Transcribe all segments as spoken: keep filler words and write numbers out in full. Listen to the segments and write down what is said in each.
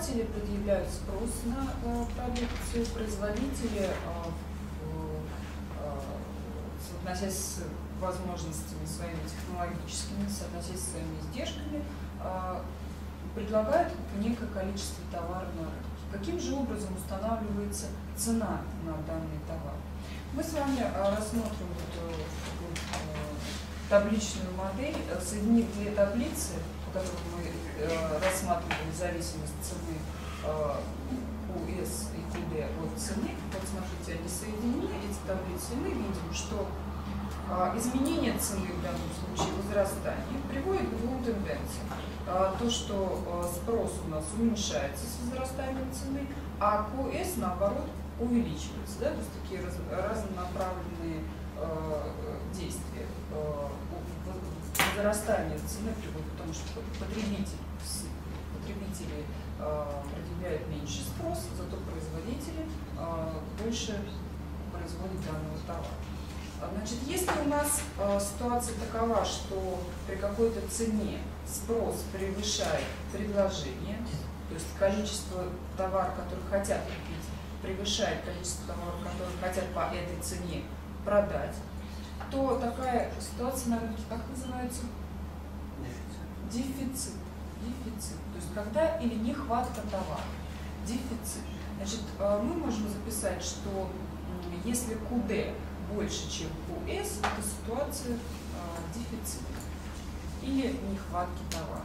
покупатели предъявляют спрос на э, продукцию, производители, э, э, соотносясь с возможностями своими технологическими, соотносясь с своими издержками, э, предлагают некое количество товара на рынке. Каким же образом устанавливается цена на данный товар? Мы с вами э, рассмотрим вот, э, табличную модель, соединив две таблицы, по которым мы э, рассматривали зависимость цены э, ку эс и ку дэ от цены. Вот смотрите, они соединены, эти таблицы, и мы видим, что э, изменение цены в данном случае, возрастание, приводит к двум тенденциям. Э, то, что э, спрос у нас уменьшается с возрастанием цены, а ку эс, наоборот, увеличивается. Да? То есть такие раз, разнонаправленные э, действия. Э, Возрастание цены приводит к тому, что потребитель, потребители э, предъявляют меньше спрос, зато производители э, больше производят данного товара. Значит, если у нас э, ситуация такова, что при какой-то цене спрос превышает предложение, то есть количество товаров, которые хотят купить, превышает количество товаров, которые хотят по этой цене продать, то такая ситуация на рынке как называется? Дефицит. Дефицит. То есть когда или нехватка товара. Дефицит. Значит, мы можем записать, что если ку дэ больше, чем ку эс, это ситуация дефицита или нехватки товара.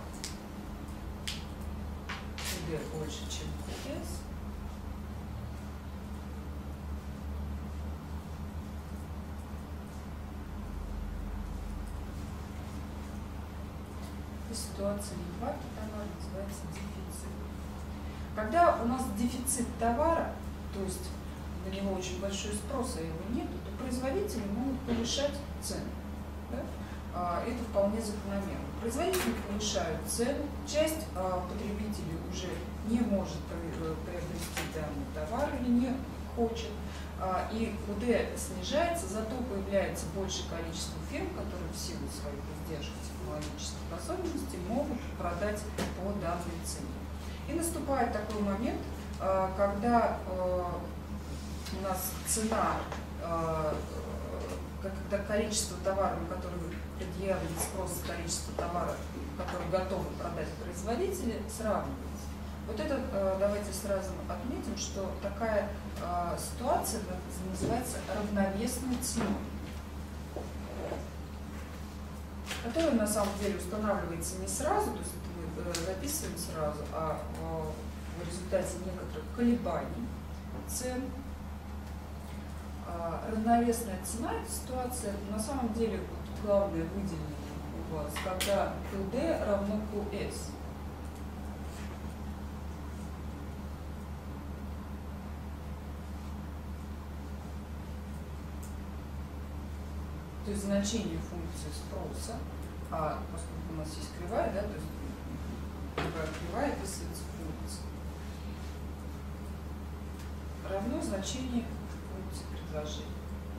ку дэ больше, чем ку эс. Ситуация нехватки товара называется дефицит. Когда у нас дефицит товара, то есть на него очень большой спрос, а его нет, то производители могут повышать цены. Да? А, это вполне закономерно. Производители повышают цену, часть а, потребителей уже не может приобрести данный товар или не хочет. А, и ку дэ снижается, зато появляется большее количество фирм, которые в силу своих издержек технологических особенностей могут продать по данной цене. И наступает такой момент, когда у нас цена, когда количество товаров, на которые предъявлен спрос, количество товаров, которые готовы продать производители, сравнивается. Вот это давайте сразу отметим, что такая ситуация называется равновесной ценой, которая на самом деле устанавливается не сразу, то есть это мы записываем сразу, а в результате некоторых колебаний цен. Равновесная цена – это ситуация, на самом деле, вот главное выделение у вас, когда ку дэ равно ку эс. То есть значение функции спроса, а поскольку у нас есть кривая, да, то есть кривая описывается функция, равно значению функции предложения.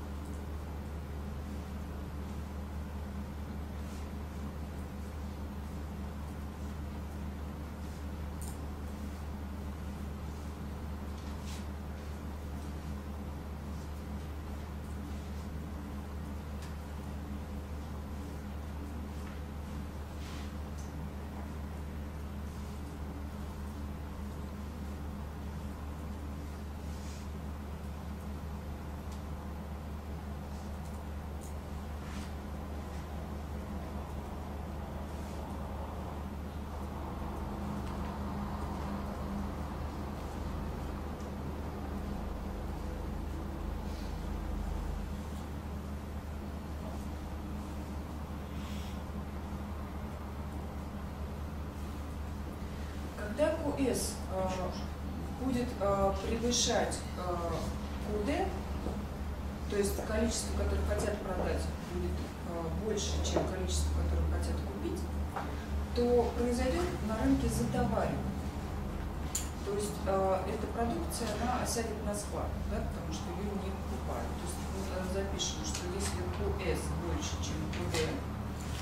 Когда ку эс э, будет э, превышать э, ку дэ, то есть количество, которое хотят продать, будет э, больше, чем количество, которое хотят купить, то произойдет на рынке затоваривание. То есть э, эта продукция, она осядет на склад, да, потому что ее не покупают. То есть мы запишем, что если ку эс больше, чем ку дэ,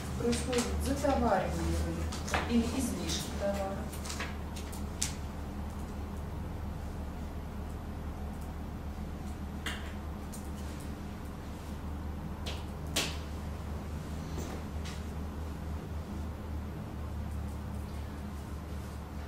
происходит затоваривание рынка или излишки товара.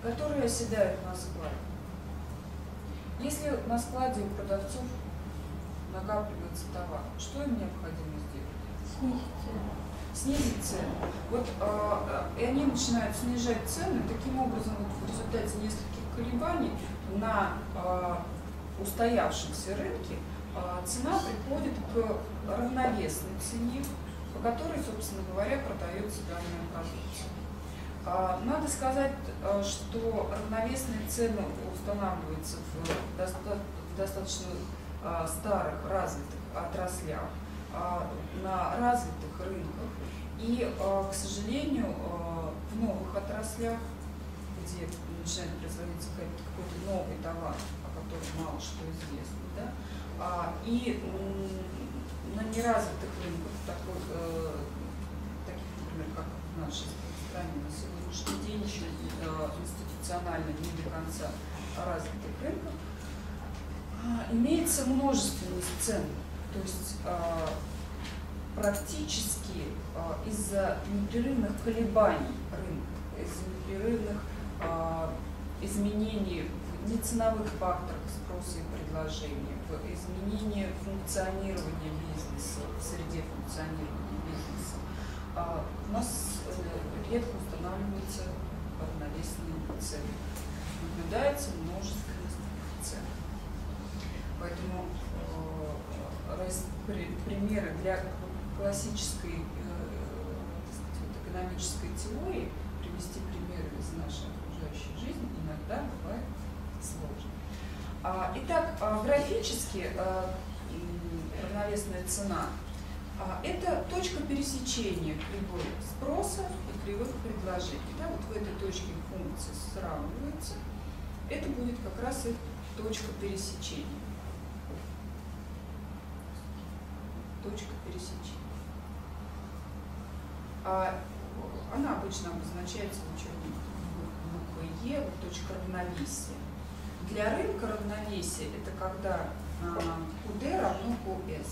которые оседают на складе. Если на складе у продавцов накапливается товар, что им необходимо сделать? Снизить цену. Снизить цену. Вот, э, и они начинают снижать цены, таким образом вот, в результате нескольких колебаний на э, устоявшемся рынке э, цена приходит к равновесной цене, по которой, собственно говоря, продается данная продукция. Э, надо сказать, э, что равновесные цены устанавливаются в, доста в достаточно э, старых, развитых отраслях, э, на развитых рынках. И, к сожалению, в новых отраслях, где начинает производиться какой-то новый товар, о котором мало что известно, да, и на неразвитых рынках, такой, таких, например, как в нашей стране на сегодняшний день, еще институционально не до конца развитых рынках, имеется множественность цен. То есть практически э, из-за непрерывных колебаний рынка, из-за непрерывных э, изменений в неценовых факторах спроса и предложения, в изменении функционирования бизнеса, в среде функционирования бизнеса, э, у нас э, редко устанавливаются равновесные цены. Наблюдается множественность цен. Поэтому э, примеры для классической э, сказать, экономической теории, привести примеры из нашей окружающей жизни иногда бывает сложно. А, итак, а, графически а, равновесная цена а, – это точка пересечения кривой спроса и кривых предложений. Да, вот в этой точке функции сравниваются. Это будет как раз и точка пересечения. Точка пересечения. А она обычно обозначается учебной буквой Е, вот точка равновесия. Для рынка равновесие – это когда а, ку дэ равно ку эс.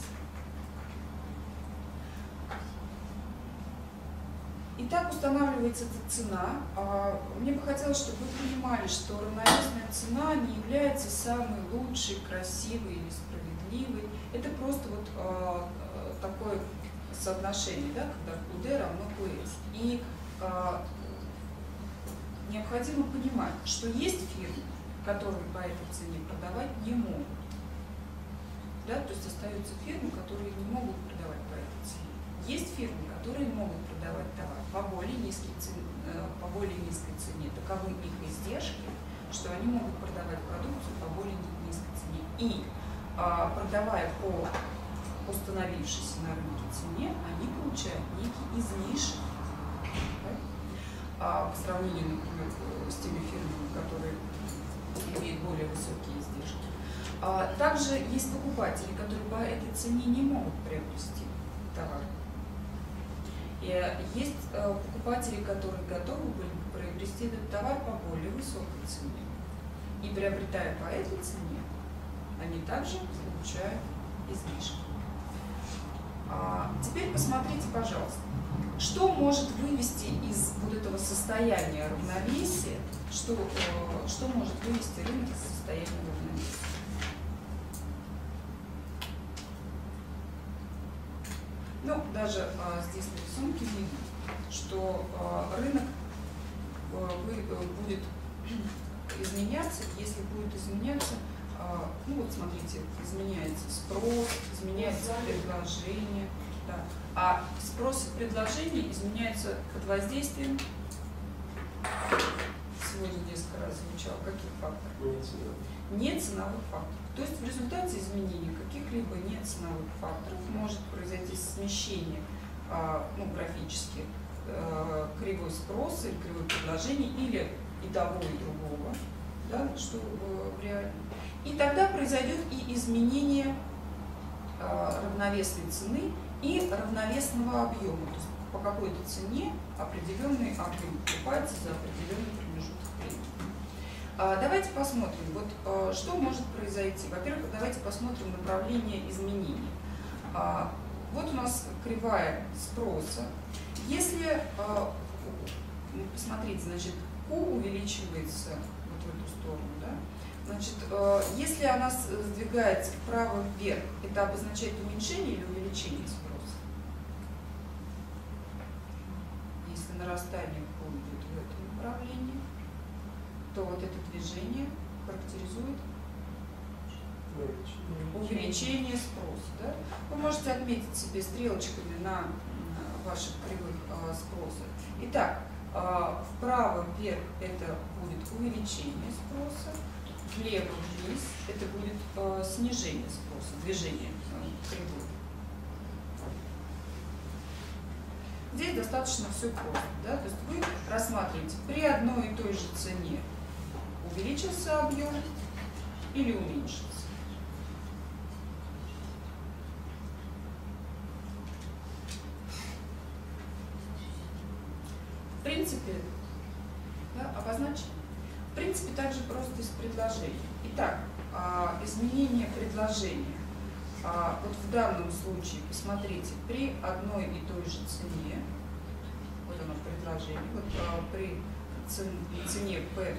И так устанавливается эта цена. А, мне бы хотелось, чтобы вы понимали, что равновесная цена не является самой лучшей, красивой или справедливой. Это просто вот а, такое соотношение, да, когда ку дэ равно ку эс. И а, необходимо понимать, что есть фирмы, которые по этой цене продавать не могут. Да, то есть остаются фирмы, которые не могут продавать по этой цене. Есть фирмы, которые могут продавать товар по более низкой цене, по более низкой цене. Таковы их издержки, что они могут продавать продукцию по более низкой цене. И а, продавая по установившейся на рынке цене, они получают некий излишек, да? А, по сравнению, например, с теми фирмами, которые имеют более высокие издержки. А, также есть покупатели, которые по этой цене не могут приобрести товар. И есть а, покупатели, которые готовы были приобрести этот товар по более высокой цене. И приобретая по этой цене, они также получают излишки. А, теперь посмотрите, пожалуйста, что может вывести из вот этого состояния равновесия, что, э, что может вывести рынок из состояния равновесия. Ну, даже э, здесь на рисунке видно, что э, рынок э, будет изменяться, если будет изменяться. Ну вот смотрите, изменяется спрос, изменяется предложение, да. А спрос и предложение изменяются под воздействием, сегодня несколько раз звучало, каких факторов? Не ценовых факторов. То есть в результате изменения каких-либо неценовых факторов может произойти смещение, ну, графически, кривой спроса или кривой предложения, или и того, и другого, да, что в реальном. И тогда произойдет и изменение э, равновесной цены и равновесного объема. То есть по какой-то цене определенный объем покупается за определенный промежуток времени. А, давайте посмотрим, вот, а, что может произойти. Во-первых, давайте посмотрим направление изменений. А, вот у нас кривая спроса. Если, а, посмотрите, значит, Q увеличивается вот в эту сторону, да? Значит, э, если она сдвигается вправо вверх, это обозначает уменьшение или увеличение спроса? Если нарастание Q идет в этом направлении, то вот это движение характеризует увеличение спроса. Да? Вы можете отметить себе стрелочками на ваших кривых э, спроса. Итак, э, вправо вверх это будет увеличение спроса, влево вниз это будет э, снижение спроса, движение э, кривой. Здесь достаточно все просто. Да? То есть вы рассматриваете при одной и той же цене увеличился объем или уменьшился. В принципе, да, обозначено. В принципе, также просто из предложения. Итак, а, изменение предложения. А, вот в данном случае, посмотрите, при одной и той же цене, вот оно предложение, вот а, при цен, цене пэ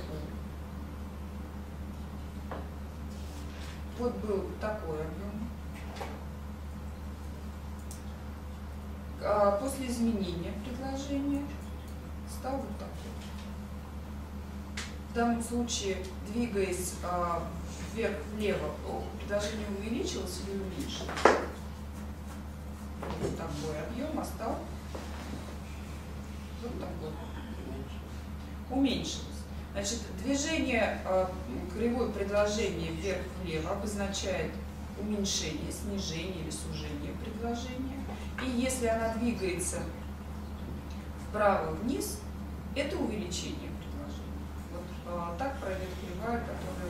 у, вот был такой объем. А, после изменения предложения стал вот такой. В данном случае, двигаясь а, вверх-влево, предложение увеличилось или уменьшилось? Вот такой объем, а стал вот такой. Уменьшилось. Значит, движение а, кривой предложения вверх-влево обозначает уменьшение, снижение или сужение предложения. И если она двигается вправо-вниз, это увеличение предложения. Вот а, так пройдет кривая, которая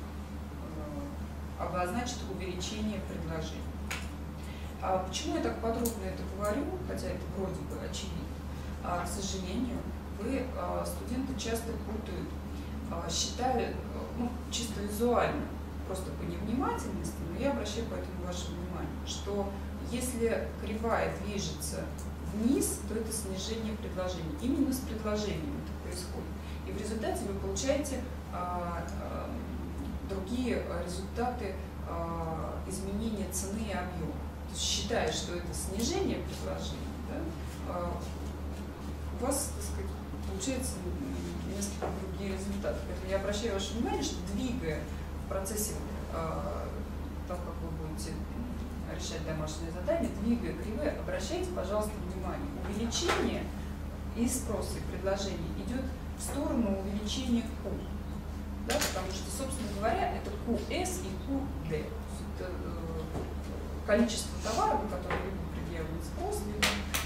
а, обозначит увеличение предложения. А почему я так подробно это говорю, хотя это вроде бы очевидно? А, к сожалению, вы, а, студенты, часто путают, а, считают, ну, чисто визуально, просто по невнимательности, но я обращаю поэтому ваше внимание, что если кривая движется вниз, то это снижение предложения. Именно с предложением это происходит. И в результате вы получаете а, а, другие результаты а, изменения цены и объема. То есть, считая, что это снижение предложения, да, а, у вас, так сказать, получается несколько другие результаты. Поэтому я обращаю ваше внимание, что двигая в процессе а, того, как вы будете решать домашнее задание, двигая кривые, обращайте, пожалуйста, внимание. Увеличение и спроса, и предложения идет в сторону увеличения Q. Да, потому что, собственно говоря, это кью эс и кью ди. Это э, количество товаров, на которые либо предъявлен спрос, либо